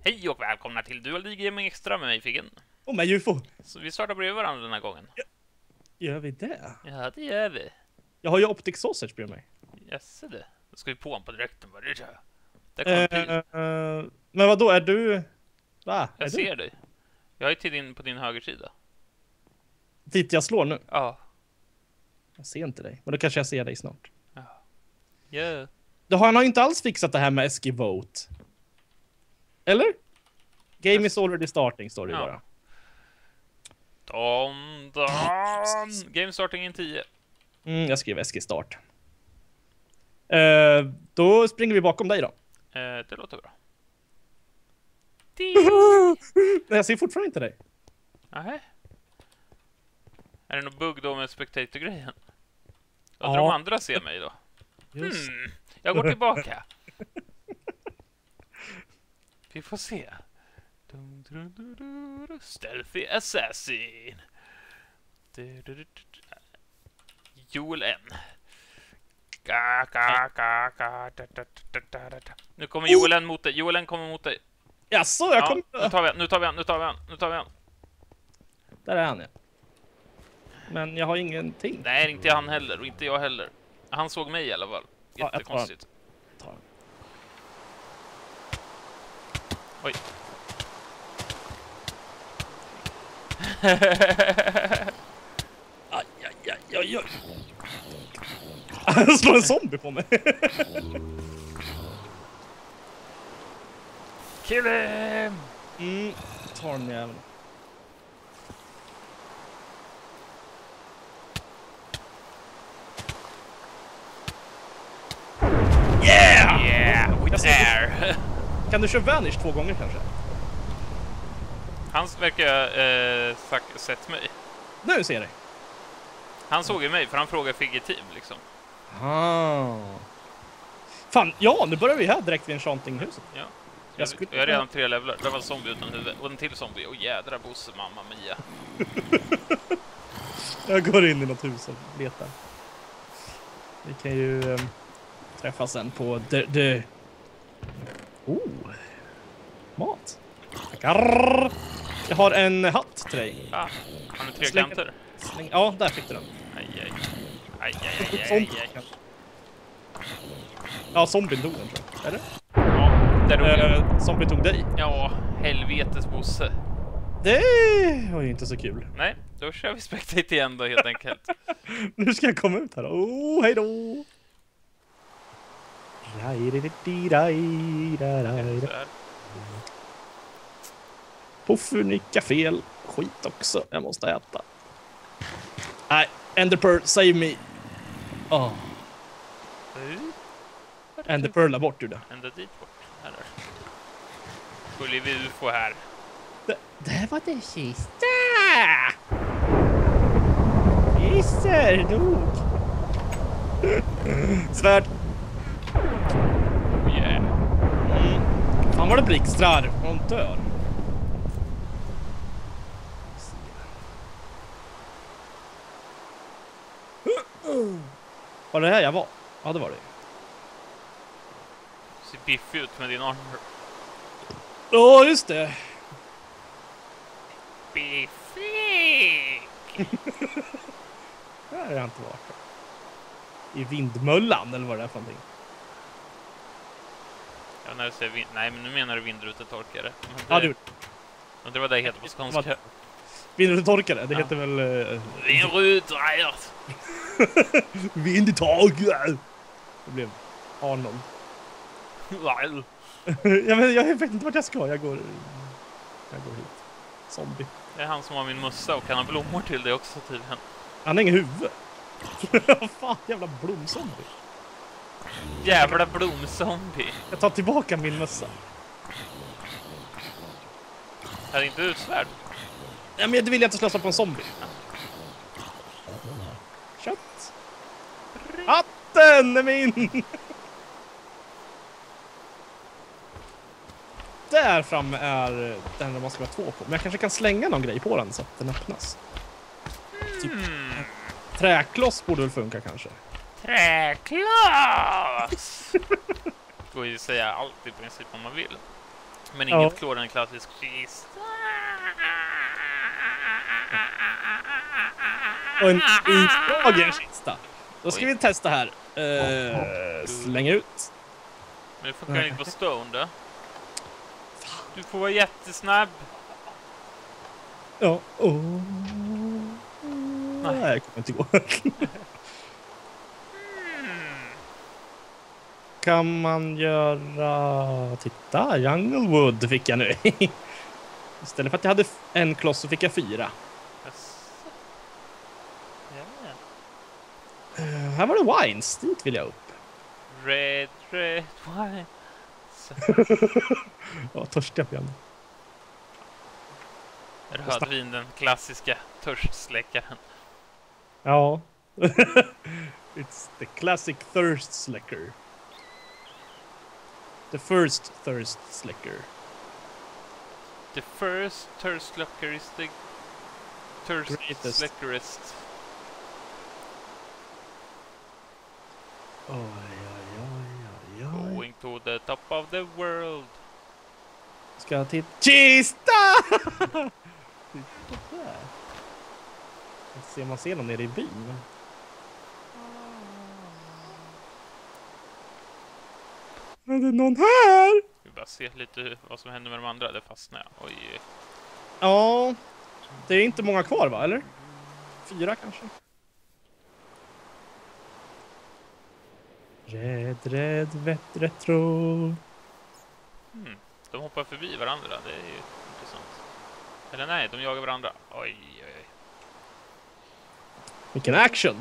Hej och välkomna till Dual League Gaming Extra med mig, Figgen. Och med UFO. Så vi startar bredvid varandra den här gången. Gör vi det? Ja, det gör vi. Jag har ju Optic Sausage bredvid mig. Jaså det. Då ska vi på honom på direkten. Vad är det? Där kom en pil. Men vad då är du? Va? Jag ser dig. Jag är till på din högersida. Dit jag slår nu? Ja. Jag ser inte dig. Men då kanske jag ser dig snart. Ja. Yeah. Han har inte alls fixat det här med SG Vote. Eller? Game is already starting, står det ju bara. Game starting in 10. Jag skriver SG start. Då springer vi bakom dig då. Det låter bra. Jag ser fortfarande inte dig. Nej. Är det någon bugg då med spectator-grejen? Ja. De andra ser mig då. Jag går tillbaka. Vi får se. Stealthy Assassin. Joel N. Nu kommer Joel N mot dig. Joel N kommer mot dig. Jaså, jag kommer... Nu tar vi han. Där är han, ja. Men jag har ingenting. Nej, inte han heller och inte jag heller. Han såg mig i alla fall. Jättekonstigt. Ja, Oj. Aj. Han slår en zombie på mig. Kill him! Tar den jäveln. Yeah! With air! Kan du köra Vanish 2 gånger kanske? Han verkar sett mig. Nu ser jag dig. Han såg ju mig för han frågade Figge team liksom. Fan, ja, nu börjar vi här direkt vid Enchanting-huset. Ja. Jag har redan 3 levlar. Det var en zombie utan huvud. Och en till zombie. Och jädra bosse, mamma mia. Jag går in i något hus och letar. Vi kan ju träffas sen på mat. Tackar. Jag har en hatt till dig. Har du 3 kanter? Ja, där fick du den. Aj. Ja, zombien dog den, tror jag. Är det? Ja, där dog jag. Zombie tog dig. Ja, helvetes bosse. Det var ju inte så kul. Nej, då kör vi spectate igen då helt enkelt. Nu ska jag komma ut här. Hej då! Puffu nickar fel. Skit också. Jag måste äta. Nej, Enderpearl, save me. Enderpearl är bort ur det. Ända dit bort. Här är. Skulle vi få här. Det var det sista. Gissar nog. Svärd. Oh yeah. Fan vad det blixtrar. Hon dör. Var det här jag var? Ja, det var det. Ser biffig ut med din armor. Ja, just det. Biffig! Här har jag inte varit. I vindmöllan, eller vad det är för någonting. Ja, när du säger nej, men nu menar du vindrutetorkare. Ja, du. Det var det heter på skånska. Vindrutetorkare, det heter väl... Vindrutetorkare! Vindtorkare! Det blev Arnold. Ja, men jag vet inte vart jag ska. Jag går hit. Zombie. Det är han som har min mössa och kan ha blommor till det också tydligen. Han har ingen huvud. Fan, jävla blomzombie. Jävla blomzombie. Jag tar tillbaka min mössa. Är det inte utsvärd? Ja, men det vill jag inte slösa på en zombie. Kött. Hatten är min! Där framme är den där man ska vara 2 på. Men jag kanske kan slänga någon grej på den så att den öppnas. Typ. Träkloss borde väl funka kanske. Träkloss! Går ju säga allt i princip om man vill. Men inget klår än en klassisk kista. Och en utdragen kista. Då ska vi testa här. Slänga ut. Men det funkar inte på stone då. Du får vara jättesnabb. Ja. Nej, det kommer inte gå. Kan man göra... Titta, Junglewood fick jag nu. Istället för att jag hade en kloss så fick jag 4. Här var det wines, dit vill jag upp. Red wine. Ja, törstig jag igen. Rödvin, den klassiska törstsläckaren. Ja. It's the classic thirst slacker. The first thirst slacker. The first thirst slacker is the thirst slackerest. Going to the top of the world. Ska jag till kista? Man ser någon nere i byn. Är det någon här? Vi bara se lite vad som händer med de andra. Det fastnar jag. Oj. Ja, det är inte många kvar va, eller? 4 kanske. Rädd, retro. De hoppar förbi varandra, det är ju intressant. Eller nej, de jagar varandra. Oj. Vilken action.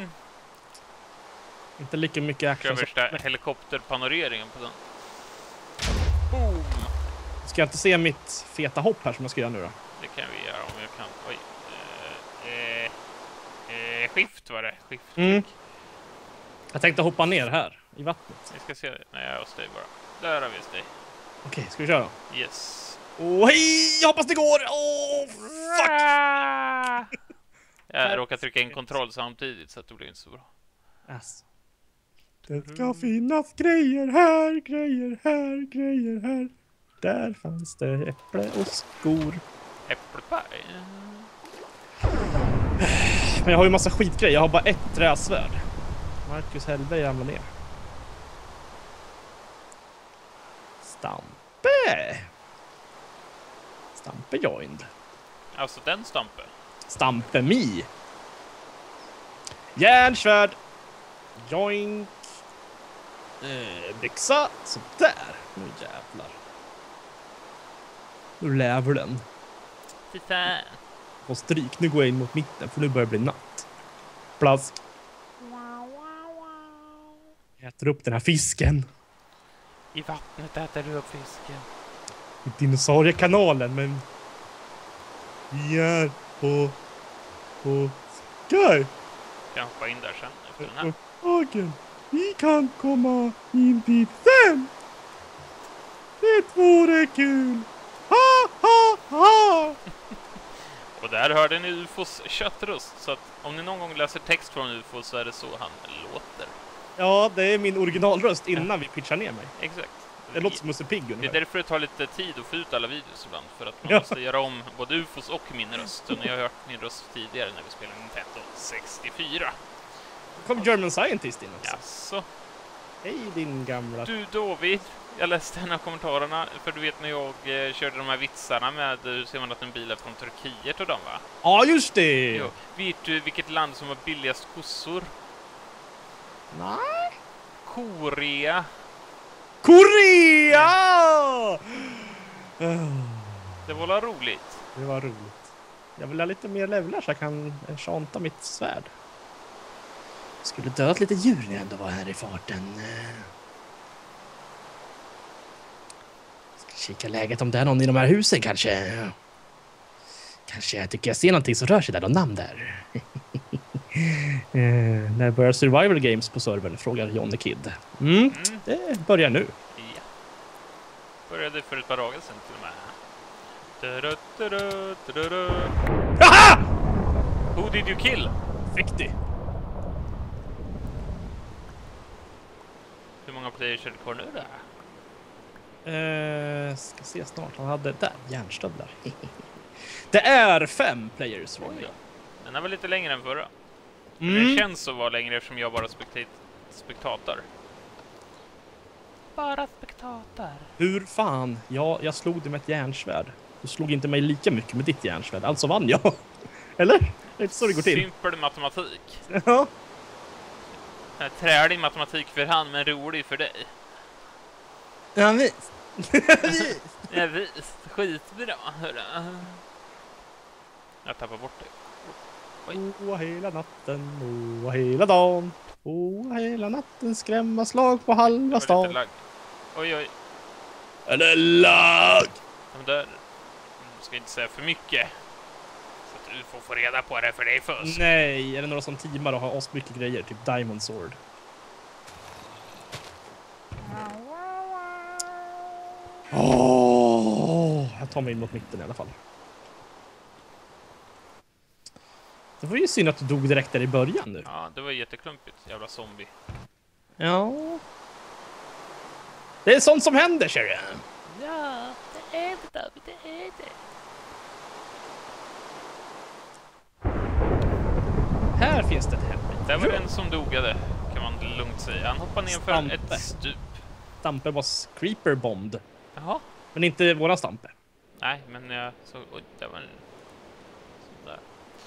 Inte lika mycket action som värsta helikopterpanoreringen på den. Boom! Ska jag inte se mitt feta hopp här som jag ska göra nu då? Det kan vi göra om jag kan. Oj. Skift var det. Skift. Jag tänkte hoppa ner här i vattnet. Vi ska se. Nej, jag har hos dig bara. Där har vi hos dig. Okej, ska vi köra? Yes. Hej! Jag hoppas det går! Fuck! Jag råkade trycka in kontroll samtidigt så att det blev inte så bra. Yes. Det ska finnas grejer här, grejer här, grejer här. Där fanns det äpple och skor. Äpplepaj. Men jag har ju massa skitgrejer. Jag har bara ett träsvärd. Marcus Hellberg ramlar ner. Stampe! Stampe joined. Alltså den Stampe. Stampe mi. Järnsvärd. Joink. Byxa. Sådär. Nu jävlar. Nu läver den. Fy fan. Och stryk. Nu går jag in mot mitten för nu börjar det bli natt. Plask. Jag äter upp den här fisken. I vattnet äter du upp fisken. I dinosauriekanalen, men vi är på Sky. Jag hoppar in där sen efter den här. Hagen. Vi kan komma in dit sen. Det vore kul. Ha, ha, ha. Och där hörde ni UFOs köttröst. Så att om ni någon gång läser text från UFO så är det så han låter. Ja, det är min originalröst innan vi pitchar ner mig. Exakt. Det låter som Musse Pigg. Det är därför det tar lite tid att få ut alla videos ibland. För att man måste göra om både UFOs och min röst. Och ni har hört min röst tidigare när vi spelade Nintendo 64. Kom German Scientist in också. Jaså. Hej din gamla... Du David, jag läste en av kommentarerna. För du vet när jag körde de här vitsarna med hur ser man att en bil är från Turkiet och dem va? Ja, just det! Jo. Vet du vilket land som har billigast kossor? Nej. Korea. Korea! Det var roligt. Det var roligt. Jag vill ha lite mer levlar så jag kan chanta mitt svärd. Skulle döda lite djur när jag ändå var här i farten. Ska kika läget om det är någon i de här husen kanske. Kanske jag tycker jag ser någonting som rör sig där. Någon namn där. När börjar survival games på servern? Frågar Johnny Kid. Det börjar nu. Ja. Började för ett par dagar sedan till och med. Haha! Who did you kill? 50. Hur många players är det kvar nu där? Ska se snart. Han hade där järnstövlar. Det är 5 players. Den är väl lite längre än förra. Mm. Det känns så vara längre eftersom jag bara spektator. Bara spektator. Hur fan? Jag slog dig med ett järnsvärd. Du slog inte mig lika mycket med ditt järnsvärd. Alltså vann jag. Eller? Det är inte så det går till. Simpel matematik. Ja. Trälig matematik för han, men rolig för dig. Ja, visst. Ja, visst. Skitbra, hörru. Jag tappar bort det. Hela natten, hela dagen. Hela natten skrämma slag på halva stan. Oj, oj. Eller lag! Men där ska inte säga för mycket. Så att du får reda på det för dig först. Nej, är det några som teamar och har oss mycket grejer? Typ Diamond Sword. Jag tar mig in mot mitten i alla fall. Det var ju synd att du dog direkt där i början nu. Ja, det var jätteklumpigt. Jävla zombie. Ja. Det är sånt som händer, Sherry. Ja, det är det, David. Det är det. Här finns det ett hemligt. Där var det en som dogade, kan man lugnt säga. Han hoppade ner för ett stup. Stampe var Creeper Bombed. Jaha. Men inte våra Stampe. Nej, men jag såg... Oj, det var en... Sån där.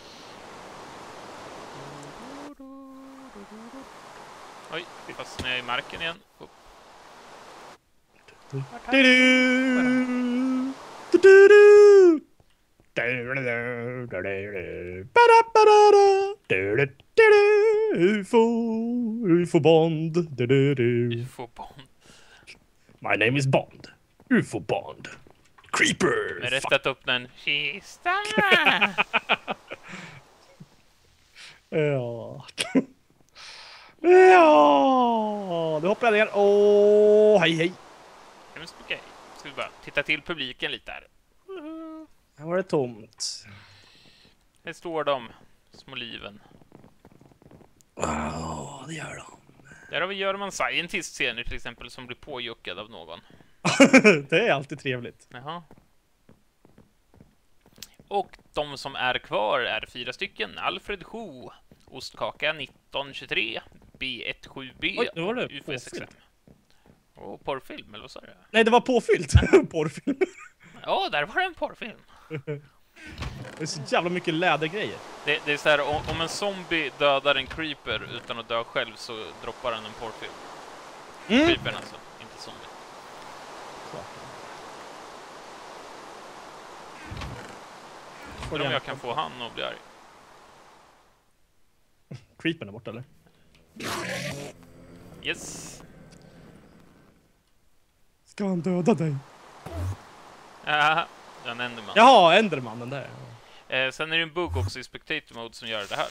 Oj, vi fastnar i marken igen. Oh. UFO Bond. UFO Bond. My name is Bond. UFO Bond. Creeper. Med rätt att öppna en kista. Ja. Ja. Nu hoppar jag ner. Åh, hej hej. Okej. Ska vi bara titta till publiken lite här. Här var det tomt. Här står de, små liven. Wow, det gör de. Där har vi German Scientist-scener till exempel som blir påjuckad av någon. Det är alltid trevligt. Jaha. Och de som är kvar är 4 stycken. Alfred Ho, Ostkaka 1923, B17B, Oj, nu var det UF65. Åh, porrfilm, eller vad sa du? Nej, det var påfyllt. Porrfilm. Ja, där var det en porrfilm. Det är så jävla mycket lädergrejer. Det är så här, om en zombie dödar en creeper utan att dö själv så droppar den en porrfilm. Creepern alltså, inte zombie. Undrar om jag kan få han och bli arg. Creepern är borta, eller? Yes. Ska han döda dig? Ja, en Enderman. Jaha, Endermannen där. Sen är det en bugg också i Spectator Mode som gör det här.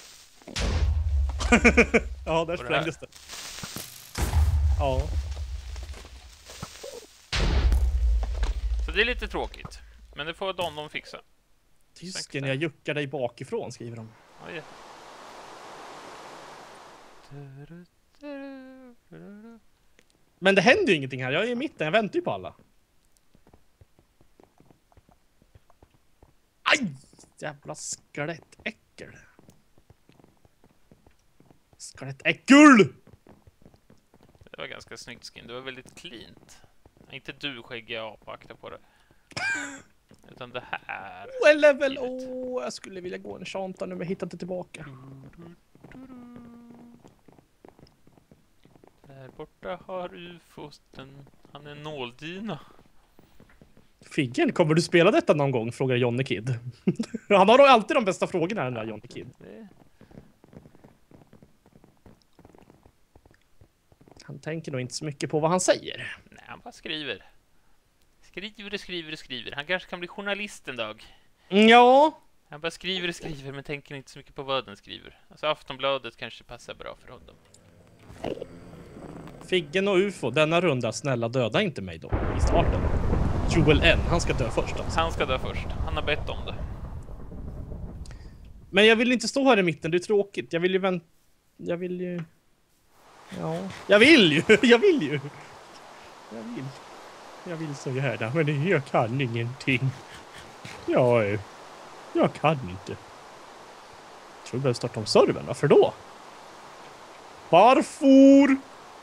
Ja, där sprängdes det. Ja. Så det är lite tråkigt. Men det får de fixa. Tysken, jag juckar dig bakifrån, skriver de. Oj. Men det händer ju ingenting här. Jag är i mitten, jag väntar ju på alla. Aj! Jävla skelettäckel. Skelettäckel! Det var ganska snyggt skin. Det var väldigt cleant. Inte du, skäggiga apa, akta på det. Utan det här. Level, jag skulle vilja gå en chanta nu, men jag hittar inte tillbaka. Där borta har ufosten. Han är nåldyna. Figgen, kommer du spela detta någon gång? Frågar Johnny Kid. Han har alltid de bästa frågorna, den där Johnny Kid. Han tänker nog inte så mycket på vad han säger. Nej, han bara skriver. Skriver. Han kanske kan bli journalist en dag. Ja. Han bara skriver, men tänker inte så mycket på vad den skriver. Alltså Aftonbladet kanske passar bra för honom. Figgen och UFO, denna runda, snälla döda inte mig då i starten. Joel N, han ska dö först alltså. Han ska dö först, han har bett om det. Men jag vill inte stå här i mitten, det är tråkigt. Jag vill ju vänta. Jag vill ju. Jag vill så gärna, men jag kan ingenting. Jag kan inte. Jag tror vi behöver starta om servern. Varför då? Varför?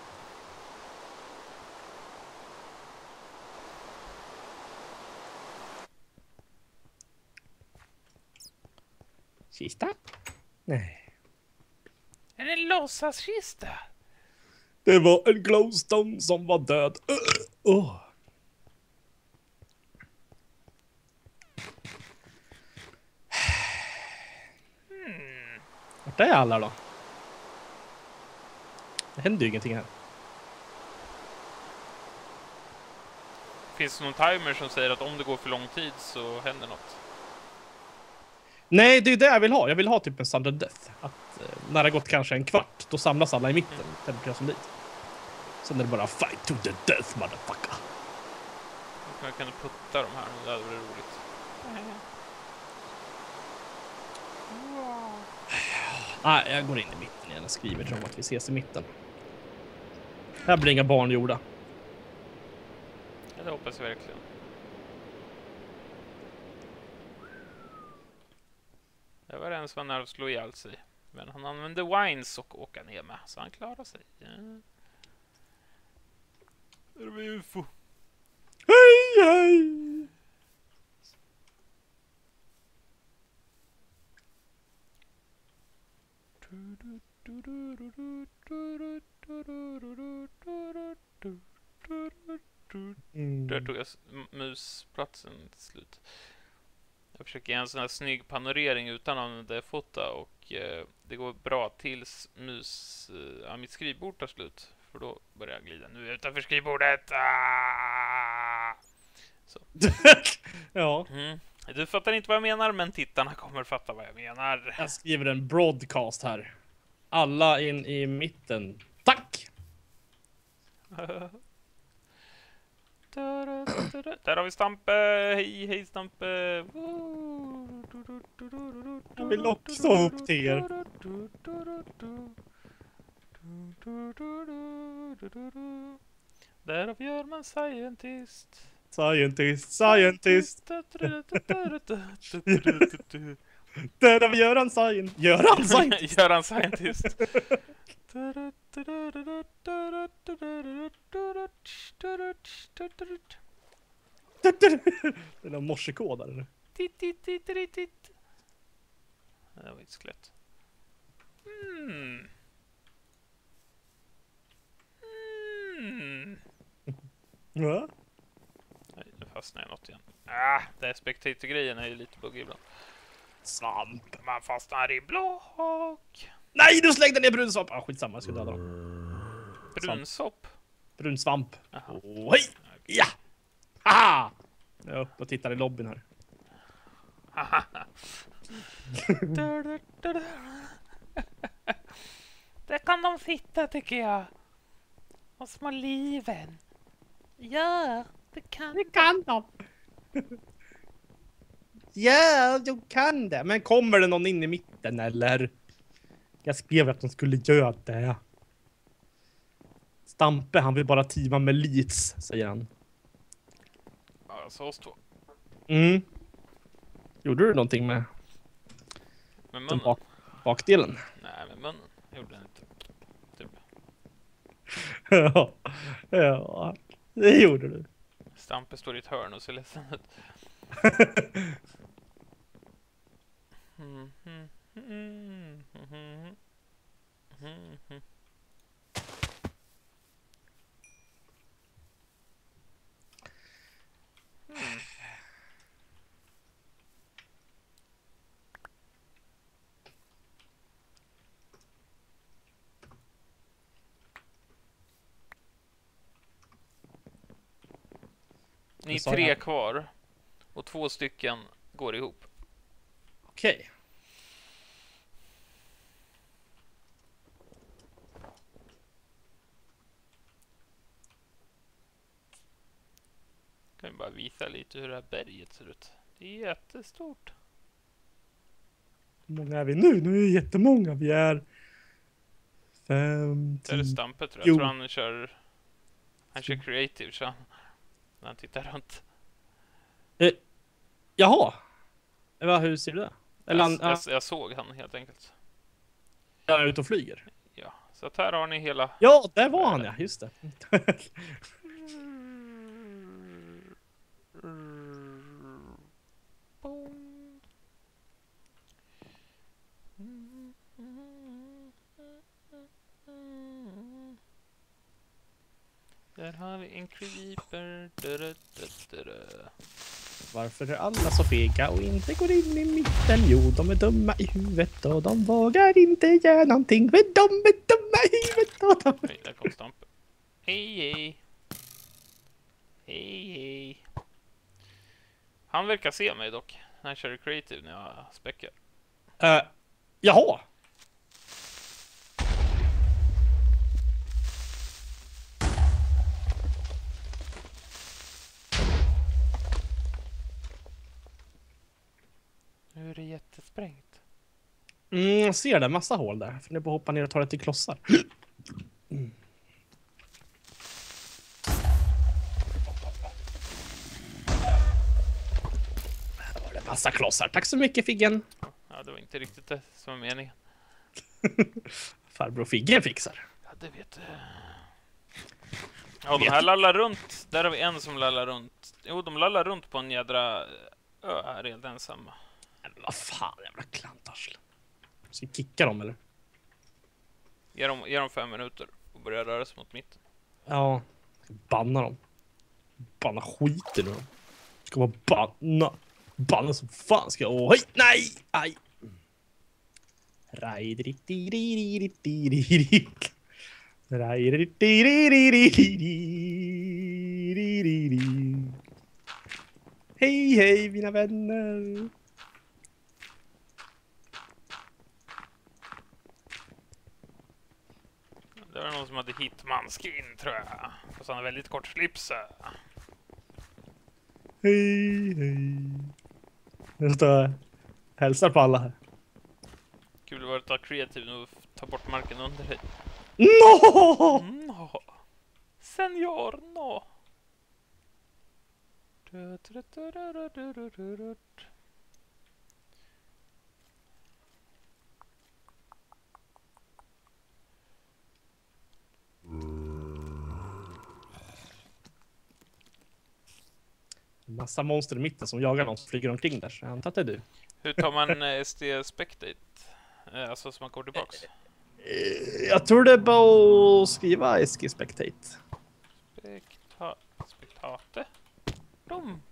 Kista? Nej. Är det en låtsaskista? Det var en glowstone som var död. Vart är alla då? Det händer ju ingenting här. Finns det någon timer som säger att om det går för lång tid så händer något? Nej, det är det jag vill ha. Jag vill ha typ en standard death. Att när det gått kanske en kvart, då samlas alla i mitten. Teleporteras som dit. Sen är det bara fight to the death, motherfucker. Jag kan putta de här, det hade varit roligt. Nej, jag går in i mitten igen och skriver till dem att vi ses i mitten. Här blir inga barn gjorda. Ja, det hoppas jag verkligen. Det var en som var nära att slå ihjäl sig. Men han använde wines och åka ner med, så han klarade sig. Ja. Det var UFO. Hej, hej! Där tog jag musplatsen till slut. Jag försöker ge en sån här snygg panorering utan att använda fota och det går bra tills mitt skrivbord tar slut. För då börjar jag glida. Nu är jag utanför skrivbordet! Så. Ja. Du fattar inte vad jag menar, men tittarna kommer fatta vad jag menar. Jag skriver en broadcast här. Alla in i mitten. Tack! Där har vi Stampe. Hej Stampe. Jag vill också upp till er. Där har vi Görman Scientist. Scientist. Där har vi Göran Scientist. Göran Scientist. Det är någon morsekod där nu. Det var ett skelett. Va? Nej, nu fastnar jag något igen. Det här spectator-grejen är ju lite buggig ibland. Svamp. Man fastnar i block. Nej, du slängde ner brunsvamp. Skitsamma, jag skulle döda dem. Brunsopp. Brunsvamp. Jaha. Hej! Ja! Haha! Jag är uppe och tittar i lobbyn här. Där kan de sitta, tycker jag. Och små liven. Ja, det kan de. Ja, de kan det. Men kommer det någon in i mitten, eller? Jag skrev att de skulle göra det. Stampe, han vill bara teama med Leeds, säger han. Ja, så oss två. Gjorde du någonting med munnen? Den bakdelen? Nej, med munnen gjorde den inte. Typ. Ja, det gjorde du. Stampe står i ett hörn och ser ledsen ut. Ni är 3 kvar. Och 2 stycken går ihop. Okej. Kan vi bara visa lite hur det här berget ser ut. Det är jättestort. Hur många är vi nu? Nu är vi jättemånga. Vi är 5, 10. Det är Stampe, tror jag. Jag tror han kör creative, så. när han tittar runt. Jaha. Hur ser du det? Eller Jag såg han helt enkelt. Han är ute och flyger. Ja, så att här har ni hela... Ja, där var han ja, just det. Där har vi en creeper. Varför är alla så fega och inte går in i mitten? Jo, de är dumma i huvudet och de vågar inte göra någonting. Men de är dumma i huvudet och de... Oj, där kom Stampe. Hej, hej. Hej, hej. Han verkar se mig dock. När jag kör creative när jag späckar. Jaha. Nu är det jättesprängt. Jag ser det, massa hål där. För nu på att hoppa ner och ta det till klossar. Här var det massa klossar. Tack så mycket, Figgen. Ja, det var inte riktigt det som var meningen. Farbror Figgen fixar. Ja, det vet du. Ja, de här lallar runt. Där har vi en som lallar runt. Jo, de lallar runt på en jädra ö här helt ensamma. Men vad fan, jävla klantarsel. Ska vi kicka dem, eller? Ge dem 5 minuter och börja röra sig mot mitten. Ja, banna dem. Banna skiten nu. Ska vara banna. Banna som fan ska jag. Oj, nej! Aj! Hej, hej, mina vänner. Det var någon som hade Hitman-skin, tror jag. Fast han har väldigt kort slips. Hej, hej. Jag står och hälsar på alla här. Kul var att ta kreativ och ta bort marken under dig. No! No! Senior, no! Massa monster i mitten som jagar någon som flyger omkring där. Så jag antar att det är du. Hur tar man SD Spectate? Alltså som man går tillbaks. Jag tror det är bara att skriva SG Spectate. Spektate? Dum.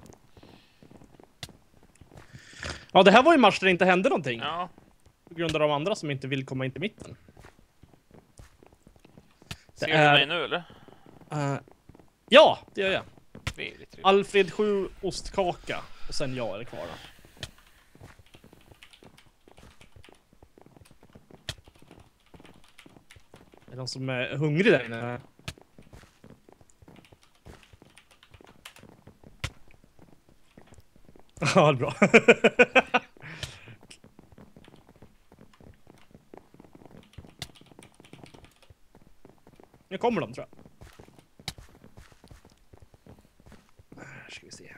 Ja, det här var ju en match där det inte hände någonting. Ja. På grund av de andra som inte vill komma in till mitten. Ser du mig nu eller? Ja, det gör jag. Trevligt. Alfred 7 ostkaka. Och sen jag är kvar då. Är det någon som är hungrig där inne? Ja, det är bra. Nu kommer de, tror jag. Här ska vi se.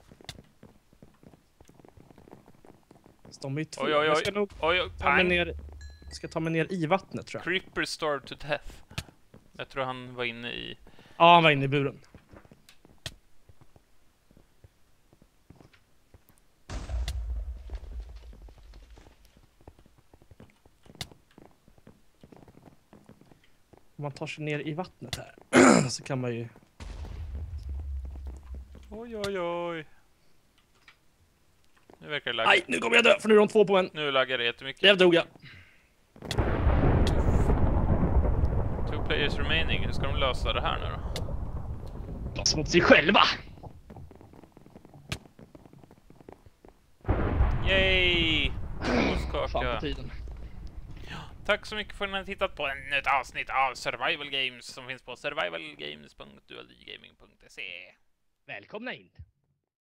De är ju två. Oj, oj, oj. Jag ska nog ta mig ner i vattnet, tror jag. Creeper starved to death. Jag tror han var inne i... Ja, han var inne i buren. Om man tar sig ner i vattnet här så kan man ju... Oj, oj, oj. Nu verkar det lagga. Aj, nu kommer jag dö, för nu är de två på en. Nu laggar det jättemycket. Det dog jag. 2 players remaining. Hur ska de lösa det här nu då? Lösa mot sig själva. Yay! Fan på Skaka. tiden. Tack så mycket för att ni har tittat på ännu ett avsnitt av Survival Games som finns på survivalgames.dualgaming.se. Välkomna in.